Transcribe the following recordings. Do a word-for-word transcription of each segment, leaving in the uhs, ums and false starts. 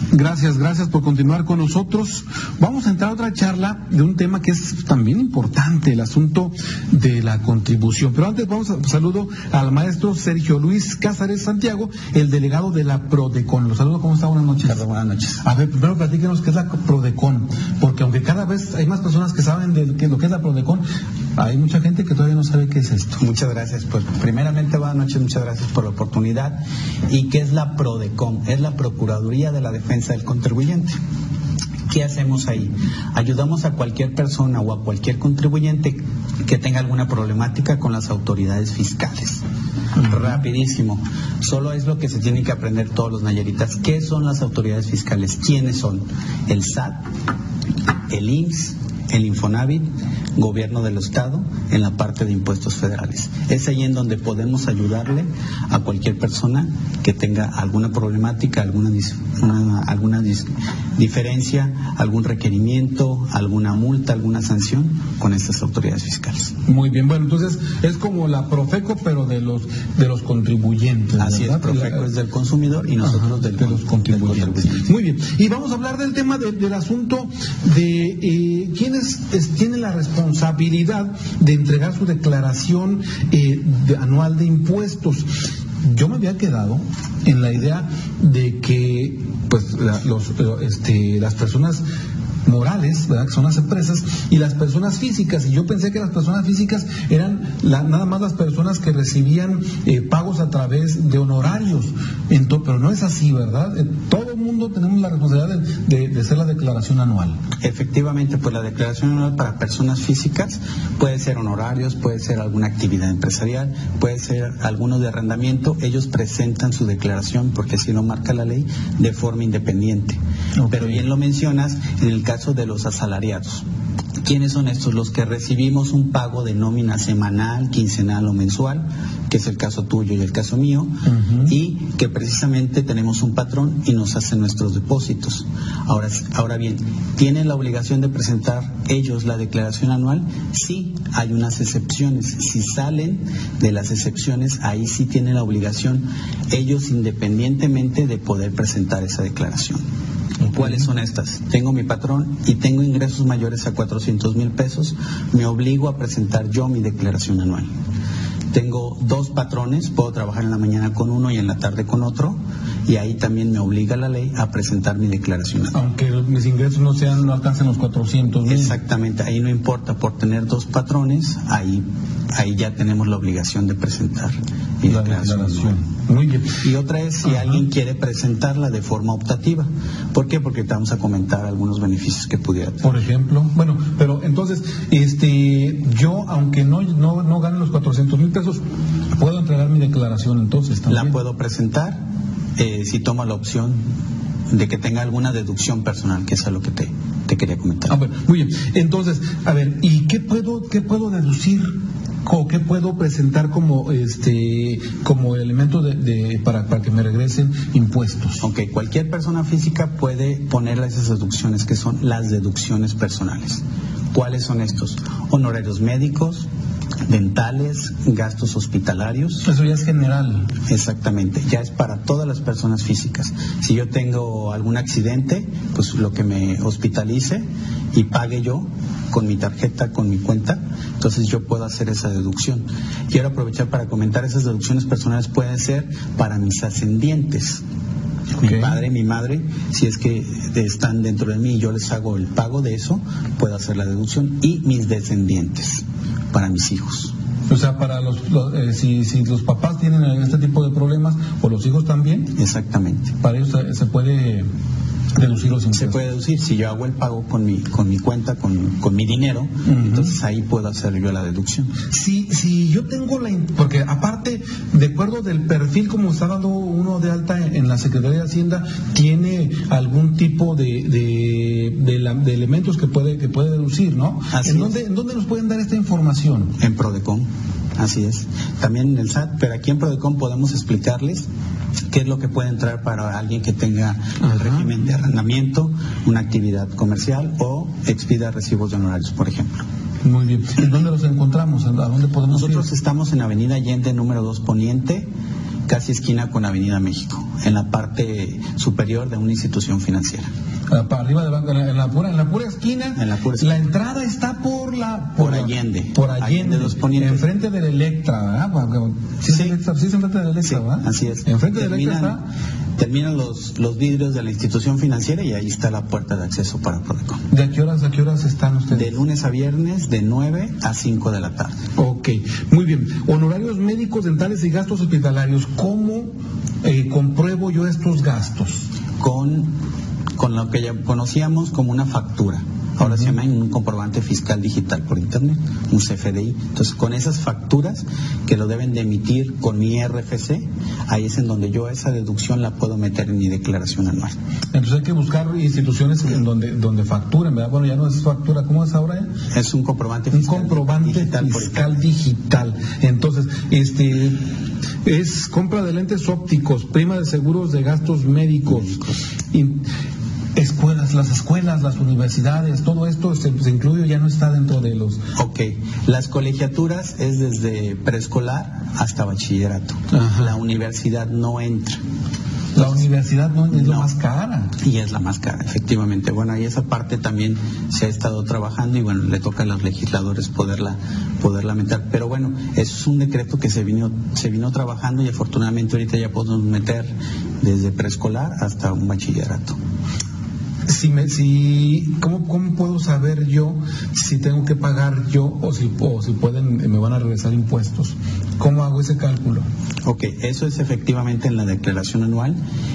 Gracias, gracias por continuar con nosotros. Vamos a entrar a otra charla de un tema que es también importante, el asunto de la contribución. Pero antes vamos a saludo al maestro Sergio Luis Cázares Santiago, el delegado de la PRODECON. Los saludo, ¿cómo está? Buenas noches. Carlos, buenas noches. A ver, primero platíquenos qué es la PRODECON, porque aunque cada vez hay más personas que saben de lo que es la PRODECON, hay mucha gente que todavía no sabe qué es esto. Muchas gracias. Pues primeramente, buenas noches, muchas gracias por la oportunidad. ¿Y qué es la PRODECON? Es la Procuraduría de la Defensa del Contribuyente. ¿Qué hacemos ahí? Ayudamos a cualquier persona o a cualquier contribuyente que tenga alguna problemática con las autoridades fiscales. Uh-huh. Rapidísimo. Solo es lo que se tienen que aprender todos los nayaritas. ¿Qué son las autoridades fiscales? ¿Quiénes son? El S A T, el I M S S, el Infonavit, Gobierno del Estado, en la parte de impuestos federales. Es ahí en donde podemos ayudarle a cualquier persona que tenga alguna problemática, alguna, una, alguna dis, diferencia, algún requerimiento, alguna multa, alguna sanción con estas autoridades fiscales. Muy bien, bueno, entonces es como la Profeco, pero de los de los contribuyentes. Así ¿verdad? es, Profeco la, es del consumidor y nosotros ajá, del, de los contribuyentes. Del contribuyente. Muy bien, y vamos a hablar del tema de, del asunto de eh, quiénes es, tienen la responsabilidad de entregar su declaración eh, de, anual de impuestos. Yo me había quedado en la idea de que pues la, los, este, las personas morales, ¿verdad?, que son las empresas, y las personas físicas, y yo pensé que las personas físicas eran la, nada más las personas que recibían eh, pagos a través de honorarios. Entonces, pero no es así, ¿verdad? Eh, todo el mundo tenemos la responsabilidad de, de, de hacer la declaración anual. Efectivamente, pues la declaración anual para personas físicas puede ser honorarios, puede ser alguna actividad empresarial, puede ser algunos de arrendamiento. Ellos presentan su declaración, porque así lo marca la ley, de forma independiente. Okay. Pero bien lo mencionas, en el caso de los asalariados. ¿Quiénes son estos? Los que recibimos un pago de nómina semanal, quincenal o mensual, que es el caso tuyo y el caso mío, uh-huh. y que precisamente tenemos un patrón y nos hacen nuestros depósitos. Ahora, ahora bien, ¿tienen la obligación de presentar ellos la declaración anual? Sí, hay unas excepciones. Si salen de las excepciones, ahí sí tienen la obligación ellos independientemente de poder presentar esa declaración. ¿Cuáles son estas? Tengo mi patrón y tengo ingresos mayores a cuatrocientos mil pesos, me obligo a presentar yo mi declaración anual. Tengo dos patrones, puedo trabajar en la mañana con uno y en la tarde con otro, y ahí también me obliga la ley a presentar mi declaración anual. Aunque mis ingresos no sean, no alcancen los cuatrocientos mil. Exactamente, ahí no importa, por tener dos patrones, ahí, ahí ya tenemos la obligación de presentar mi la declaración, declaración. anual. Muy bien. Y otra es si Ajá. alguien quiere presentarla de forma optativa. ¿Por qué? Porque te vamos a comentar algunos beneficios que pudiera tener. Por ejemplo, bueno, pero entonces, este, yo, aunque no, no, no gane los cuatrocientos mil pesos, ¿puedo entregar mi declaración entonces también? La puedo presentar eh, si toma la opción de que tenga alguna deducción personal, que es a lo que te, te quería comentar. Ah, bueno, muy bien. Entonces, a ver, ¿y qué puedo, qué puedo deducir? ¿O qué puedo presentar como este como elemento de, de para, para que me regresen impuestos? Ok, cualquier persona física puede ponerle esas deducciones, que son las deducciones personales. ¿Cuáles son estos? Honorarios médicos, dentales, gastos hospitalarios. Eso ya es general. Exactamente, ya es para todas las personas físicas. Si yo tengo algún accidente, pues lo que me hospitalice y pague yo con mi tarjeta, con mi cuenta, entonces yo puedo hacer esa deducción. Quiero aprovechar para comentar, esas deducciones personales pueden ser para mis ascendientes. Okay. Mi padre, mi madre, si es que están dentro de mí y yo les hago el pago de eso, puedo hacer la deducción, y mis descendientes, para mis hijos. O sea, para los, los eh, si, si los papás tienen este tipo de problemas, o los hijos también. Exactamente. Para ellos se, se puede deducir los impuestos. Se puede deducir, si yo hago el pago con mi con mi cuenta, con, con mi dinero, uh-huh. entonces ahí puedo hacer yo la deducción. Si, si yo tengo la... Porque aparte, de acuerdo del perfil como está dando uno de alta en, en la Secretaría de Hacienda, tiene algún tipo de de, de, la, de elementos que puede que puede deducir, ¿no? Así ¿En dónde, ¿En dónde nos pueden dar esta información? En PRODECON. Así es. También en el S A T, pero aquí en PRODECON podemos explicarles qué es lo que puede entrar para alguien que tenga el Ajá. régimen de arrendamiento, una actividad comercial o expida recibos de honorarios, por ejemplo. Muy bien. ¿En dónde los encontramos? ¿A dónde podemos Nosotros ir? estamos en Avenida Allende, número dos Poniente, casi esquina con Avenida México, en la parte superior de una institución financiera. Ah, para arriba de banco, en la, en la pura, en la pura esquina. En la pura esquina. La entrada está por la por, por Allende. Por Allende, Allende los Ponientes. Enfrente del Electra, ¿verdad? Sí, sí, Electra, sí es enfrente del Electra, sí, ¿verdad? Así es. Enfrente del Electra está. Terminan los, los vidrios de la institución financiera y ahí está la puerta de acceso para Prodecon. ¿De a qué horas, a qué horas están ustedes? De lunes a viernes, de nueve a cinco de la tarde. Ok, muy bien. Honorarios médicos, dentales y gastos hospitalarios. ¿Cómo eh, compruebo yo estos gastos? Con, con lo que ya conocíamos como una factura. Ahora uh-huh. se llama un comprobante fiscal digital por internet, un C F D I. Entonces, con esas facturas que lo deben de emitir con mi R F C, ahí es en donde yo esa deducción la puedo meter en mi declaración anual. Entonces hay que buscar instituciones en donde donde facturen, ¿verdad? Bueno, ya no es factura, ¿cómo es ahora? Es un comprobante fiscal. Un comprobante digital, fiscal digital. Entonces, este es compra de lentes ópticos, prima de seguros de gastos médicos. médicos. Escuelas, las escuelas, las universidades, todo esto se, se incluye, ya no está dentro de los... Ok, las colegiaturas es desde preescolar hasta bachillerato. Ajá. La universidad no entra. La universidad no es no. la más cara. Y es la más cara, efectivamente. Bueno, ahí esa parte también se ha estado trabajando y bueno, le toca a los legisladores poderla poderla meter. Pero bueno, eso es un decreto que se vino se vino trabajando y afortunadamente ahorita ya podemos meter desde preescolar hasta un bachillerato. Si me, si, ¿cómo, ¿Cómo puedo saber yo si tengo que pagar yo o si, o si pueden, me van a regresar impuestos? ¿Cómo hago ese cálculo? Ok, eso es efectivamente en la declaración anual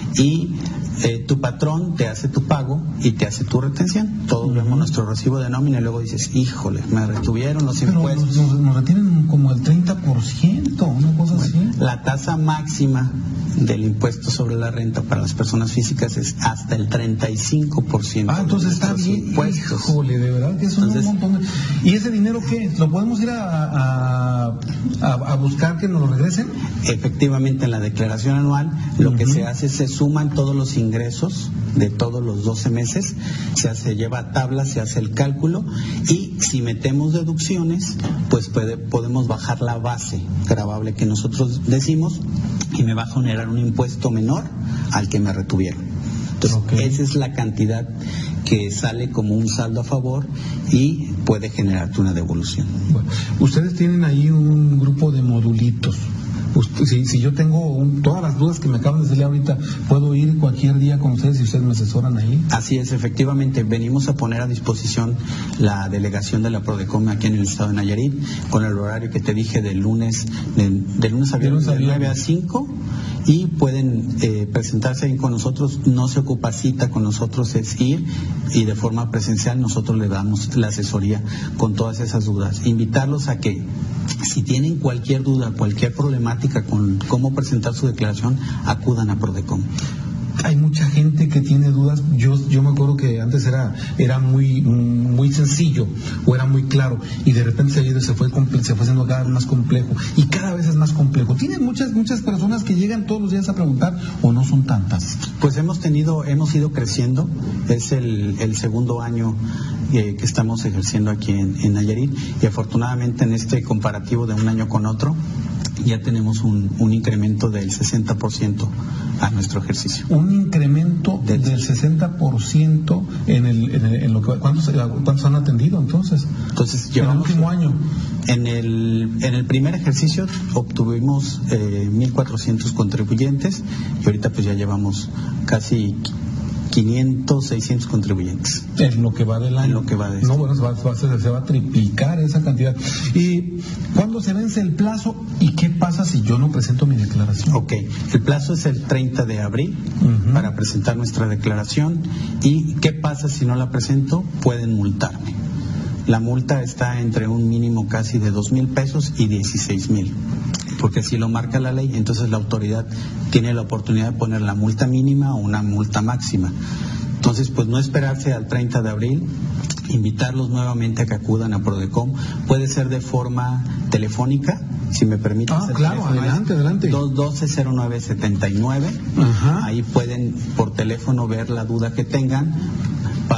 y eh, tu patrón te hace tu pago y te hace tu retención. Todos uh-huh. vemos nuestro recibo de nómina y luego dices, híjole, me retuvieron los Pero impuestos. Nos, nos retienen como el treinta por ciento, una cosa así. La tasa máxima del impuesto sobre la renta para las personas físicas es hasta el treinta y cinco por ciento. Ah, entonces está bien. Impuestos. Híjole, de verdad que es entonces, un montón de... ¿Y ese dinero qué? ¿Lo podemos ir a, a, a, a buscar que nos lo regresen? Efectivamente, en la declaración anual lo uh-huh. que se hace es se suman todos los ingresos de todos los doce meses, se hace, lleva a tabla, se hace el cálculo y si metemos deducciones, pues puede, podemos bajar la base gravable que nosotros decimos y me va a generar un impuesto menor al que me retuvieron. Entonces, okay. esa es la cantidad que sale como un saldo a favor y puede generarte una devolución. Bueno, ustedes tienen ahí un grupo de modulitos. Usted, si, si yo tengo un, todas las dudas que me acaban de decirle ahorita, ¿puedo ir cualquier día con ustedes y ustedes me asesoran ahí? Así es, efectivamente. Venimos a poner a disposición la delegación de la Prodecon aquí en el estado de Nayarit, con el horario que te dije de lunes, de, de lunes a viernes, de nueve a cinco, y pueden eh, presentarse ahí con nosotros. No se ocupa cita con nosotros, es ir y de forma presencial nosotros le damos la asesoría con todas esas dudas. Invitarlos a que si tienen cualquier duda, cualquier problemática con cómo presentar su declaración, acudan a Prodecon. Hay mucha gente que tiene dudas. Yo yo me acuerdo que antes era era muy muy sencillo o era muy claro y de repente se, se fue se fue haciendo cada vez más complejo y cada vez es más complejo. ¿Tienen muchas muchas personas que llegan todos los días a preguntar o no son tantas? Pues hemos tenido hemos ido creciendo. Es el, el segundo año eh, que estamos ejerciendo aquí en, en Nayarit y afortunadamente en este comparativo de un año con otro ya tenemos un, un incremento del sesenta por ciento a nuestro ejercicio. Un incremento del, del sesenta por ciento en el, en, el, en lo que ¿cuántos, ¿cuántos han atendido entonces? Entonces llevamos, en el último año. En el, en el primer ejercicio obtuvimos eh, mil cuatrocientos contribuyentes y ahorita pues ya llevamos casi quinientos, seiscientos contribuyentes. En lo que va del año. En lo que va de No, bueno, se va, se, va, se va a triplicar esa cantidad. ¿Y cuándo se vence el plazo y qué pasa si yo no presento mi declaración? Ok, el plazo es el treinta de abril uh-huh. para presentar nuestra declaración. ¿Y qué pasa si no la presento? Pueden multarme. La multa está entre un mínimo casi de dos mil pesos y dieciséis mil. Porque así lo marca la ley, entonces la autoridad tiene la oportunidad de poner la multa mínima o una multa máxima. Entonces, pues no esperarse al treinta de abril, invitarlos nuevamente a que acudan a Prodecon. Puede ser de forma telefónica, si me permiten. Ah, claro, adelante, adelante. dos uno dos, cero nueve siete nueve. Ajá. Ahí pueden por teléfono ver la duda que tengan para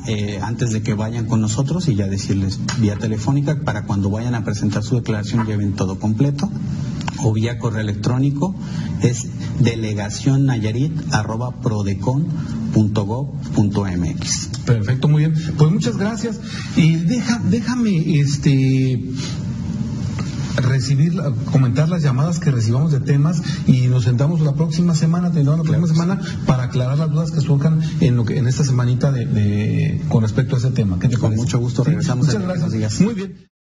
eh, antes de que vayan con nosotros y ya decirles vía telefónica para cuando vayan a presentar su declaración lleven todo completo, o vía correo electrónico es delegación nayarit arroba prodecon punto gob punto mx. Perfecto, muy bien. Pues muchas gracias. Y deja, déjame este recibir, comentar las llamadas que recibamos de temas y nos sentamos la próxima semana, tendremos la próxima semana para aclarar las dudas que surjan en lo que en esta semanita de, de con respecto a ese tema. ¿Qué te Con parece? mucho gusto regresamos. Sí, muchas gracias. Muy bien.